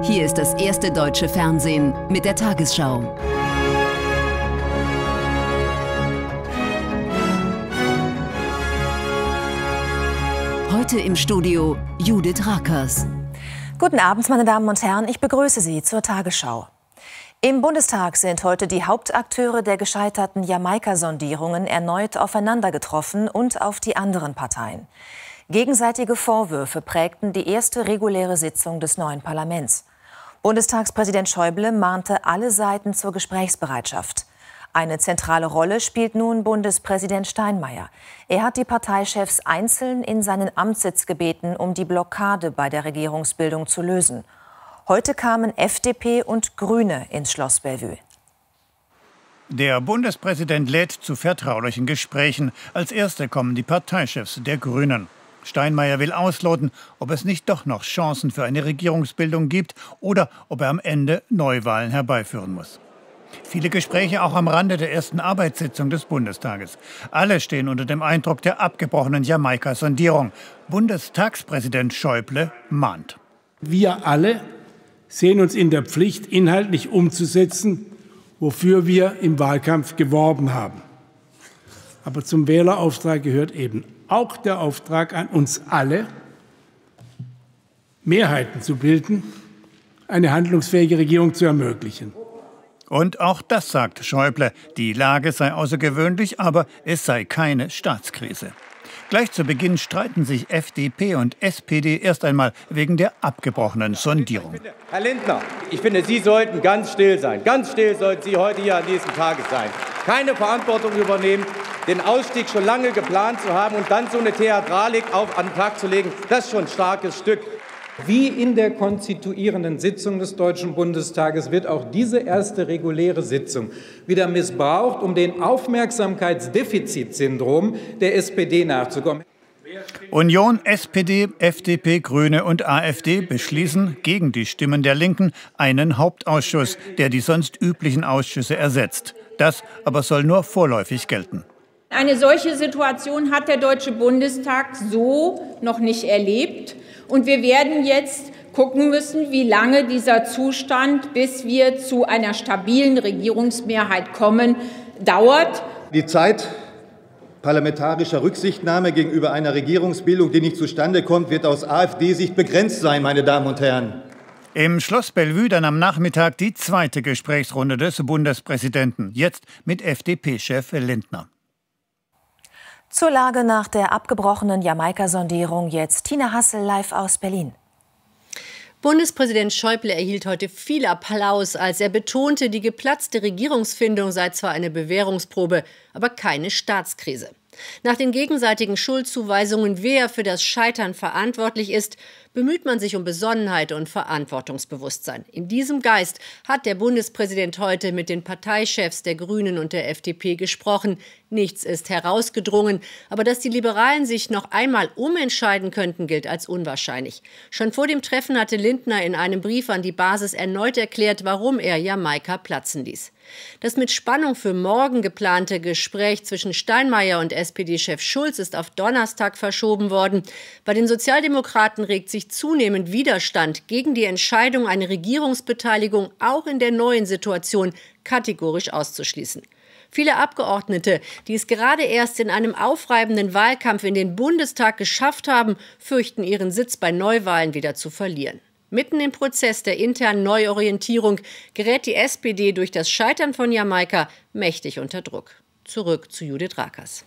Hier ist das erste deutsche Fernsehen mit der Tagesschau. Heute im Studio Judith Rakers. Guten Abend, meine Damen und Herren, ich begrüße Sie zur Tagesschau. Im Bundestag sind heute die Hauptakteure der gescheiterten Jamaika-Sondierungen erneut aufeinander getroffen und auf die anderen Parteien. Gegenseitige Vorwürfe prägten die erste reguläre Sitzung des neuen Parlaments. Bundestagspräsident Schäuble mahnte alle Seiten zur Gesprächsbereitschaft. Eine zentrale Rolle spielt nun Bundespräsident Steinmeier. Er hat die Parteichefs einzeln in seinen Amtssitz gebeten, um die Blockade bei der Regierungsbildung zu lösen. Heute kamen FDP und Grüne ins Schloss Bellevue. Der Bundespräsident lädt zu vertraulichen Gesprächen. Als Erste kommen die Parteichefs der Grünen. Steinmeier will ausloten, ob es nicht doch noch Chancen für eine Regierungsbildung gibt oder ob er am Ende Neuwahlen herbeiführen muss. Viele Gespräche auch am Rande der ersten Arbeitssitzung des Bundestages. Alle stehen unter dem Eindruck der abgebrochenen Jamaika-Sondierung. Bundestagspräsident Schäuble mahnt. Wir alle sehen uns in der Pflicht, inhaltlich umzusetzen, wofür wir im Wahlkampf geworben haben. Aber zum Wählerauftrag gehört eben auch der Auftrag an uns alle, Mehrheiten zu bilden, eine handlungsfähige Regierung zu ermöglichen. Und auch das sagt Schäuble. Die Lage sei außergewöhnlich, aber es sei keine Staatskrise. Gleich zu Beginn streiten sich FDP und SPD erst einmal wegen der abgebrochenen Sondierung. Herr Lindner, ich finde, Sie sollten ganz still sein. Ganz still sollten Sie heute hier an diesem Tage sein. Keine Verantwortung übernehmen, den Ausstieg schon lange geplant zu haben und dann so eine Theatralik an den Tag zu legen, das ist schon ein starkes Stück. Wie in der konstituierenden Sitzung des Deutschen Bundestages wird auch diese erste reguläre Sitzung wieder missbraucht, um dem Aufmerksamkeitsdefizitsyndrom der SPD nachzukommen. Union, SPD, FDP, Grüne und AfD beschließen gegen die Stimmen der Linken einen Hauptausschuss, der die sonst üblichen Ausschüsse ersetzt. Das aber soll nur vorläufig gelten. Eine solche Situation hat der Deutsche Bundestag so noch nicht erlebt. Und wir werden jetzt gucken müssen, wie lange dieser Zustand, bis wir zu einer stabilen Regierungsmehrheit kommen, dauert. Die Zeit parlamentarischer Rücksichtnahme gegenüber einer Regierungsbildung, die nicht zustande kommt, wird aus AfD-Sicht begrenzt sein, meine Damen und Herren. Im Schloss Bellevue dann am Nachmittag die zweite Gesprächsrunde des Bundespräsidenten. Jetzt mit FDP-Chef Lindner. Zur Lage nach der abgebrochenen Jamaika-Sondierung jetzt Tina Hassel live aus Berlin. Bundespräsident Schäuble erhielt heute viel Applaus, als er betonte, die geplatzte Regierungsfindung sei zwar eine Bewährungsprobe, aber keine Staatskrise. Nach den gegenseitigen Schuldzuweisungen, wer für das Scheitern verantwortlich ist, bemüht man sich um Besonnenheit und Verantwortungsbewusstsein. In diesem Geist hat der Bundespräsident heute mit den Parteichefs der Grünen und der FDP gesprochen. Nichts ist herausgedrungen, aber dass die Liberalen sich noch einmal umentscheiden könnten, gilt als unwahrscheinlich. Schon vor dem Treffen hatte Lindner in einem Brief an die Basis erneut erklärt, warum er Jamaika platzen ließ. Das mit Spannung für morgen geplante Gespräch zwischen Steinmeier und SPD-Chef Schulz ist auf Donnerstag verschoben worden. Bei den Sozialdemokraten regt sich zunehmend Widerstand gegen die Entscheidung, eine Regierungsbeteiligung auch in der neuen Situation kategorisch auszuschließen. Viele Abgeordnete, die es gerade erst in einem aufreibenden Wahlkampf in den Bundestag geschafft haben, fürchten, ihren Sitz bei Neuwahlen wieder zu verlieren. Mitten im Prozess der internen Neuorientierung gerät die SPD durch das Scheitern von Jamaika mächtig unter Druck. Zurück zu Judith Rakers.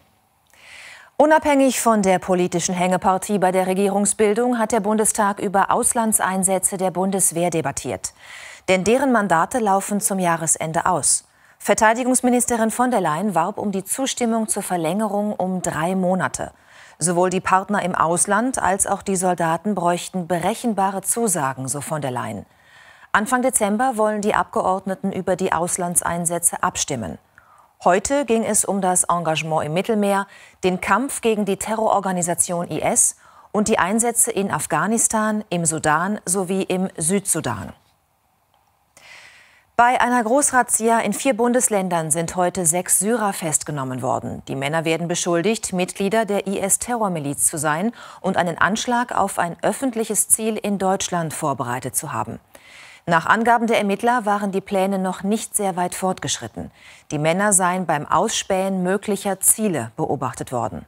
Unabhängig von der politischen Hängepartie bei der Regierungsbildung hat der Bundestag über Auslandseinsätze der Bundeswehr debattiert. Denn deren Mandate laufen zum Jahresende aus. Verteidigungsministerin von der Leyen warb um die Zustimmung zur Verlängerung um 3 Monate. Sowohl die Partner im Ausland als auch die Soldaten bräuchten berechenbare Zusagen, so von der Leyen. Anfang Dezember wollen die Abgeordneten über die Auslandseinsätze abstimmen. Heute ging es um das Engagement im Mittelmeer, den Kampf gegen die Terrororganisation IS und die Einsätze in Afghanistan, im Sudan sowie im Südsudan. Bei einer Großrazzia in 4 Bundesländern sind heute 6 Syrer festgenommen worden. Die Männer werden beschuldigt, Mitglieder der IS-Terrormiliz zu sein und einen Anschlag auf ein öffentliches Ziel in Deutschland vorbereitet zu haben. Nach Angaben der Ermittler waren die Pläne noch nicht sehr weit fortgeschritten. Die Männer seien beim Ausspähen möglicher Ziele beobachtet worden.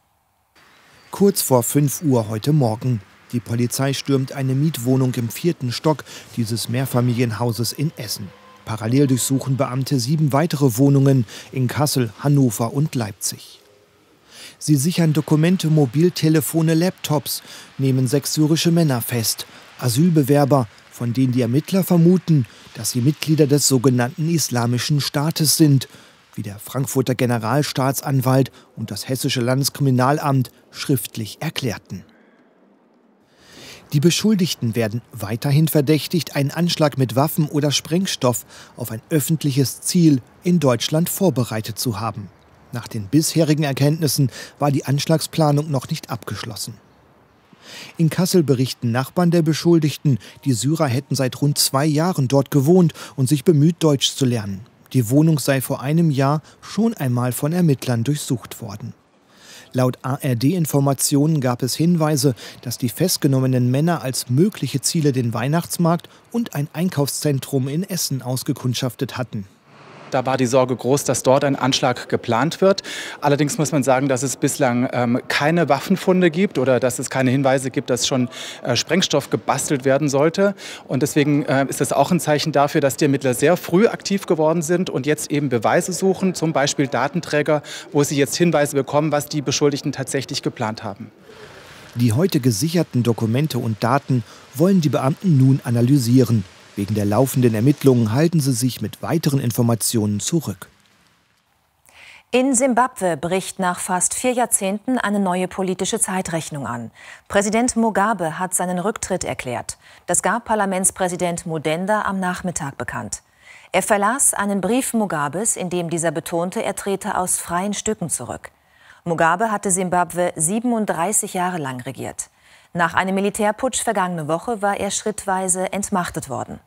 Kurz vor 5 Uhr heute Morgen. Die Polizei stürmt eine Mietwohnung im 4. Stock dieses Mehrfamilienhauses in Essen. Parallel durchsuchen Beamte 7 weitere Wohnungen in Kassel, Hannover und Leipzig. Sie sichern Dokumente, Mobiltelefone, Laptops, nehmen 6 syrische Männer fest. Asylbewerber, von denen die Ermittler vermuten, dass sie Mitglieder des sogenannten Islamischen Staates sind, wie der Frankfurter Generalstaatsanwalt und das Hessische Landeskriminalamt schriftlich erklärten. Die Beschuldigten werden weiterhin verdächtigt, einen Anschlag mit Waffen oder Sprengstoff auf ein öffentliches Ziel in Deutschland vorbereitet zu haben. Nach den bisherigen Erkenntnissen war die Anschlagsplanung noch nicht abgeschlossen. In Kassel berichten Nachbarn der Beschuldigten, die Syrer hätten seit rund 2 Jahren dort gewohnt und sich bemüht, Deutsch zu lernen. Die Wohnung sei vor einem Jahr schon einmal von Ermittlern durchsucht worden. Laut ARD-Informationen gab es Hinweise, dass die festgenommenen Männer als mögliche Ziele den Weihnachtsmarkt und ein Einkaufszentrum in Essen ausgekundschaftet hatten. Da war die Sorge groß, dass dort ein Anschlag geplant wird. Allerdings muss man sagen, dass es bislang keine Waffenfunde gibt oder dass es keine Hinweise gibt, dass schon Sprengstoff gebastelt werden sollte. Und deswegen ist das auch ein Zeichen dafür, dass die Ermittler sehr früh aktiv geworden sind und jetzt eben Beweise suchen, zum Beispiel Datenträger, wo sie jetzt Hinweise bekommen, was die Beschuldigten tatsächlich geplant haben. Die heute gesicherten Dokumente und Daten wollen die Beamten nun analysieren. Wegen der laufenden Ermittlungen halten sie sich mit weiteren Informationen zurück. In Simbabwe bricht nach fast 4 Jahrzehnten eine neue politische Zeitrechnung an. Präsident Mugabe hat seinen Rücktritt erklärt. Das gab Parlamentspräsident Mudenda am Nachmittag bekannt. Er verlas einen Brief Mugabes, in dem dieser betonte, er trete aus freien Stücken zurück. Mugabe hatte Simbabwe 37 Jahre lang regiert. Nach einem Militärputsch vergangene Woche war er schrittweise entmachtet worden.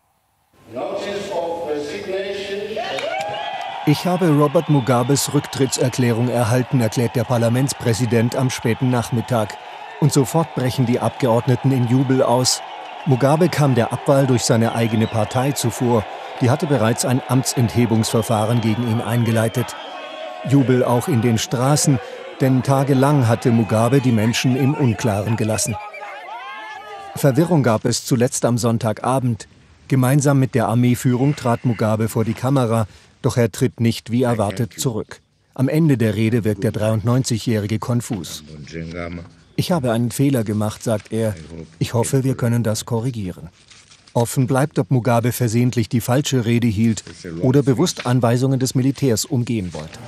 Ich habe Robert Mugabes Rücktrittserklärung erhalten, erklärt der Parlamentspräsident am späten Nachmittag. Und sofort brechen die Abgeordneten in Jubel aus. Mugabe kam der Abwahl durch seine eigene Partei zuvor. Die hatte bereits ein Amtsenthebungsverfahren gegen ihn eingeleitet. Jubel auch in den Straßen, denn tagelang hatte Mugabe die Menschen im Unklaren gelassen. Verwirrung gab es zuletzt am Sonntagabend. Gemeinsam mit der Armeeführung trat Mugabe vor die Kamera, doch er tritt nicht wie erwartet zurück. Am Ende der Rede wirkt der 93-Jährige konfus. Ich habe einen Fehler gemacht, sagt er. Ich hoffe, wir können das korrigieren. Offen bleibt, ob Mugabe versehentlich die falsche Rede hielt oder bewusst Anweisungen des Militärs umgehen wollte.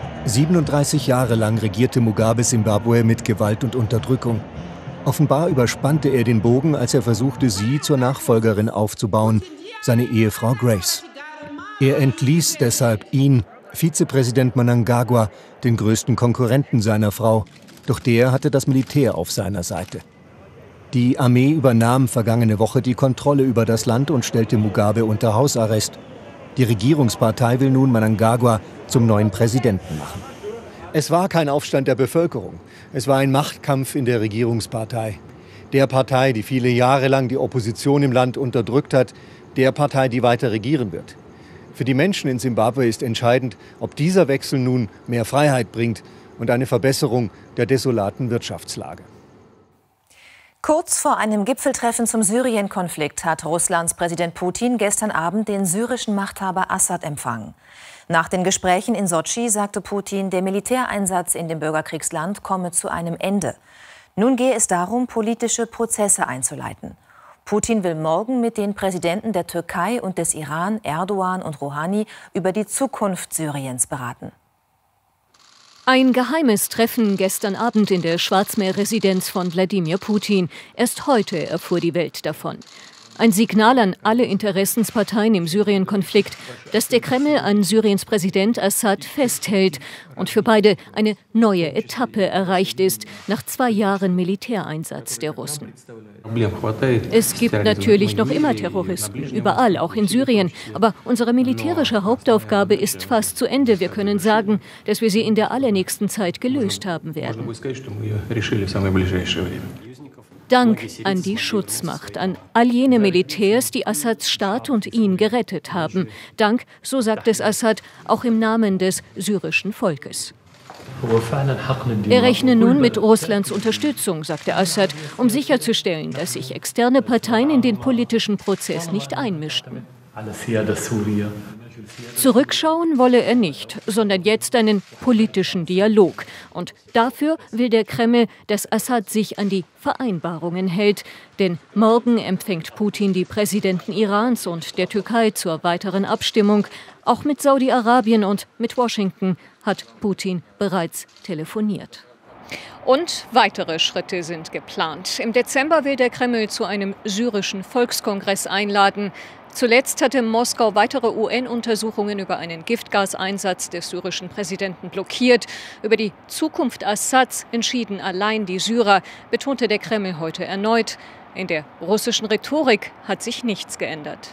37 Jahre lang regierte Mugabe Simbabwe mit Gewalt und Unterdrückung. Offenbar überspannte er den Bogen, als er versuchte, sie zur Nachfolgerin aufzubauen, seine Ehefrau Grace. Er entließ deshalb ihn, Vizepräsident Mnangagwa, den größten Konkurrenten seiner Frau. Doch der hatte das Militär auf seiner Seite. Die Armee übernahm vergangene Woche die Kontrolle über das Land und stellte Mugabe unter Hausarrest. Die Regierungspartei will nun Mnangagwa zum neuen Präsidenten machen. Es war kein Aufstand der Bevölkerung. Es war ein Machtkampf in der Regierungspartei. Der Partei, die viele Jahre lang die Opposition im Land unterdrückt hat, der Partei, die weiter regieren wird. Für die Menschen in Simbabwe ist entscheidend, ob dieser Wechsel nun mehr Freiheit bringt und eine Verbesserung der desolaten Wirtschaftslage. Kurz vor einem Gipfeltreffen zum Syrien-Konflikt hat Russlands Präsident Putin gestern Abend den syrischen Machthaber Assad empfangen. Nach den Gesprächen in Sotschi sagte Putin, der Militäreinsatz in dem Bürgerkriegsland komme zu einem Ende. Nun gehe es darum, politische Prozesse einzuleiten. Putin will morgen mit den Präsidenten der Türkei und des Iran, Erdogan und Rouhani, über die Zukunft Syriens beraten. Ein geheimes Treffen gestern Abend in der Schwarzmeerresidenz von Wladimir Putin. Erst heute erfuhr die Welt davon. Ein Signal an alle Interessensparteien im Syrien-Konflikt, dass der Kreml an Syriens Präsident Assad festhält und für beide eine neue Etappe erreicht ist, nach 2 Jahren Militäreinsatz der Russen. Es gibt natürlich noch immer Terroristen, überall, auch in Syrien. Aber unsere militärische Hauptaufgabe ist fast zu Ende. Wir können sagen, dass wir sie in der allernächsten Zeit gelöst haben werden. Dank an die Schutzmacht, an all jene Militärs, die Assads Staat und ihn gerettet haben. Dank, so sagt es Assad, auch im Namen des syrischen Volkes. Er rechne nun mit Russlands Unterstützung, sagte Assad, um sicherzustellen, dass sich externe Parteien in den politischen Prozess nicht einmischten. Zurückschauen wolle er nicht, sondern jetzt einen politischen Dialog. Und dafür will der Kreml, dass Assad sich an die Vereinbarungen hält. Denn morgen empfängt Putin die Präsidenten Irans und der Türkei zur weiteren Abstimmung. Auch mit Saudi-Arabien und mit Washington hat Putin bereits telefoniert. Und weitere Schritte sind geplant. Im Dezember will der Kreml zu einem syrischen Volkskongress einladen. Zuletzt hatte Moskau weitere UN-Untersuchungen über einen Giftgaseinsatz des syrischen Präsidenten blockiert. Über die Zukunft Assads entschieden allein die Syrer, betonte der Kreml heute erneut. In der russischen Rhetorik hat sich nichts geändert.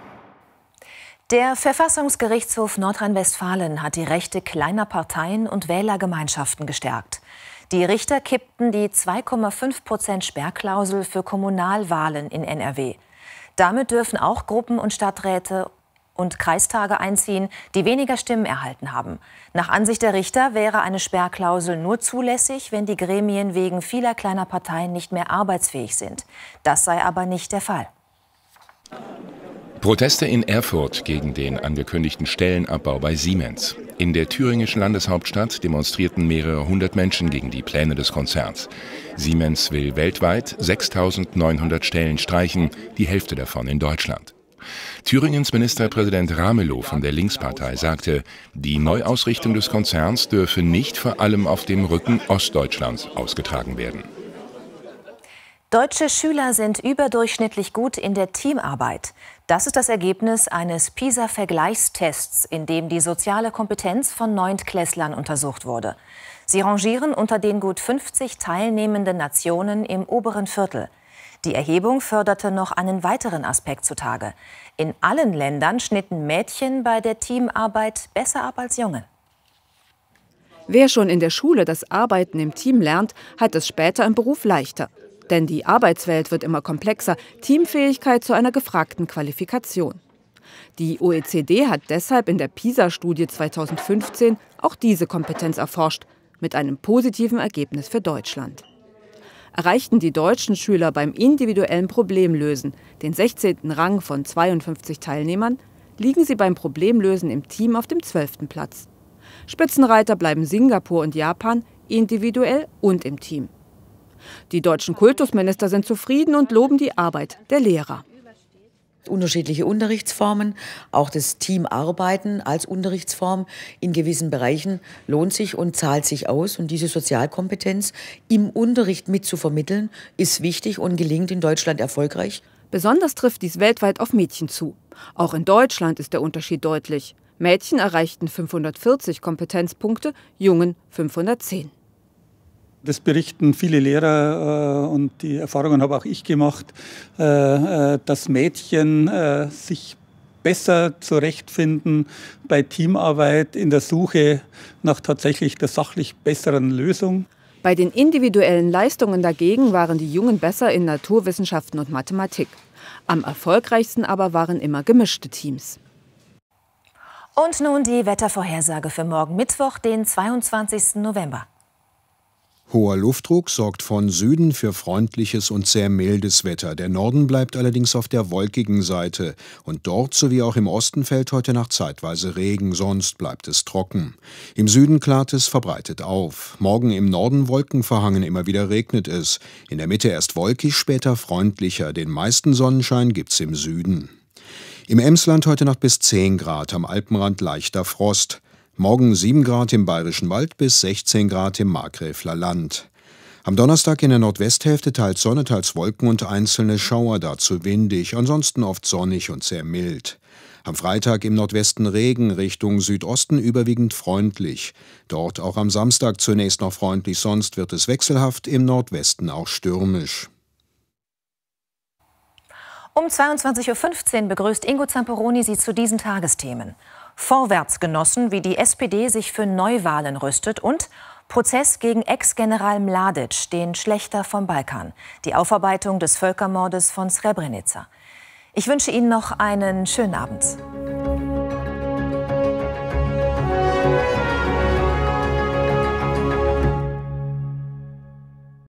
Der Verfassungsgerichtshof Nordrhein-Westfalen hat die Rechte kleiner Parteien und Wählergemeinschaften gestärkt. Die Richter kippten die 2,5% Sperrklausel für Kommunalwahlen in NRW. Damit dürfen auch Gruppen und Stadträte und Kreistage einziehen, die weniger Stimmen erhalten haben. Nach Ansicht der Richter wäre eine Sperrklausel nur zulässig, wenn die Gremien wegen vieler kleiner Parteien nicht mehr arbeitsfähig sind. Das sei aber nicht der Fall. Proteste in Erfurt gegen den angekündigten Stellenabbau bei Siemens. In der thüringischen Landeshauptstadt demonstrierten mehrere hundert Menschen gegen die Pläne des Konzerns. Siemens will weltweit 6.900 Stellen streichen, die Hälfte davon in Deutschland. Thüringens Ministerpräsident Ramelow von der Linkspartei sagte, die Neuausrichtung des Konzerns dürfe nicht vor allem auf dem Rücken Ostdeutschlands ausgetragen werden. Deutsche Schüler sind überdurchschnittlich gut in der Teamarbeit. Das ist das Ergebnis eines PISA-Vergleichstests, in dem die soziale Kompetenz von Neuntklässlern untersucht wurde. Sie rangieren unter den gut 50 teilnehmenden Nationen im oberen Viertel. Die Erhebung förderte noch einen weiteren Aspekt zutage. In allen Ländern schnitten Mädchen bei der Teamarbeit besser ab als Jungen. Wer schon in der Schule das Arbeiten im Team lernt, hat es später im Beruf leichter. Denn die Arbeitswelt wird immer komplexer, Teamfähigkeit zu einer gefragten Qualifikation. Die OECD hat deshalb in der PISA-Studie 2015 auch diese Kompetenz erforscht, mit einem positiven Ergebnis für Deutschland. Erreichten die deutschen Schüler beim individuellen Problemlösen den 16. Rang von 52 Teilnehmern, liegen sie beim Problemlösen im Team auf dem 12. Platz. Spitzenreiter bleiben Singapur und Japan individuell und im Team. Die deutschen Kultusminister sind zufrieden und loben die Arbeit der Lehrer. Unterschiedliche Unterrichtsformen, auch das Teamarbeiten als Unterrichtsform in gewissen Bereichen lohnt sich und zahlt sich aus. Und diese Sozialkompetenz im Unterricht mit zu vermitteln, ist wichtig und gelingt in Deutschland erfolgreich. Besonders trifft dies weltweit auf Mädchen zu. Auch in Deutschland ist der Unterschied deutlich. Mädchen erreichten 540 Kompetenzpunkte, Jungen 510. Das berichten viele Lehrer und die Erfahrungen habe auch ich gemacht, dass Mädchen sich besser zurechtfinden bei Teamarbeit in der Suche nach tatsächlich der sachlich besseren Lösung. Bei den individuellen Leistungen dagegen waren die Jungen besser in Naturwissenschaften und Mathematik. Am erfolgreichsten aber waren immer gemischte Teams. Und nun die Wettervorhersage für morgen Mittwoch, den 22. November. Hoher Luftdruck sorgt von Süden für freundliches und sehr mildes Wetter. Der Norden bleibt allerdings auf der wolkigen Seite. Und dort sowie auch im Osten fällt heute Nacht zeitweise Regen, sonst bleibt es trocken. Im Süden klart es verbreitet auf. Morgen im Norden wolkenverhangen, immer wieder regnet es. In der Mitte erst wolkig, später freundlicher. Den meisten Sonnenschein gibt's im Süden. Im Emsland heute Nacht bis 10 Grad, am Alpenrand leichter Frost. Morgen 7 Grad im Bayerischen Wald bis 16 Grad im Markgräfler Land. Am Donnerstag in der Nordwesthälfte teils Sonne, teils Wolken und einzelne Schauer, dazu windig, ansonsten oft sonnig und sehr mild. Am Freitag im Nordwesten Regen, Richtung Südosten überwiegend freundlich. Dort auch am Samstag zunächst noch freundlich, sonst wird es wechselhaft, im Nordwesten auch stürmisch. Um 22.15 Uhr begrüßt Ingo Zamperoni Sie zu diesen Tagesthemen. Vorwärtsgenossen, wie die SPD sich für Neuwahlen rüstet und Prozess gegen Ex-General Mladic, den Schlächter vom Balkan. Die Aufarbeitung des Völkermordes von Srebrenica. Ich wünsche Ihnen noch einen schönen Abend.